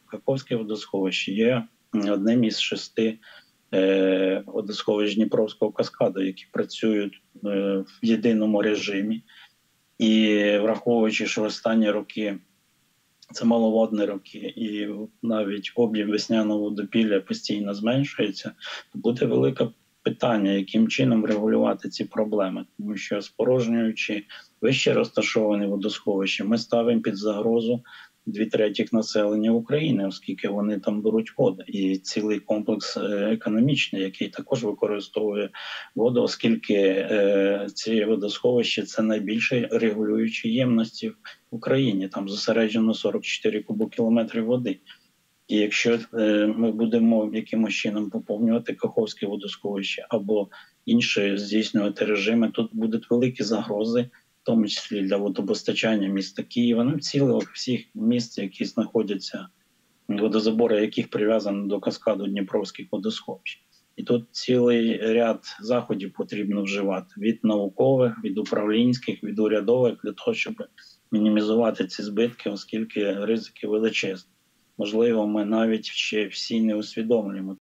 Каховське водосховище є одним із 6 водосховищ Дніпровського каскаду, які працюють в єдиному режимі. І враховуючи, що останні роки це маловодні роки, і навіть об'єм весняного водопілля постійно зменшується, то буде велике питання, яким чином регулювати ці проблеми. Тому що, спорожнюючи вище розташовані водосховища, ми ставимо під загрозу 2/3 населення України, оскільки вони там беруть воду. І цілий комплекс економічний, який також використовує воду, оскільки ці водосховища – це найбільші регулюючі ємності в Україні. Там зосереджено 44 кубокілометри води. І якщо ми будемо якимось чином поповнювати Каховське водосховище або інші здійснювати режими, тут будуть великі загрози, в тому числі для водопостачання міста Києва, ну, цілих всіх міст, які знаходяться, водозабори яких прив'язані до каскаду Дніпровських водосховищ. І тут цілий ряд заходів потрібно вживати – від наукових, від управлінських, від урядових, для того, щоб мінімізувати ці збитки, оскільки ризики величезні. Можливо, ми навіть ще всі не усвідомлюємо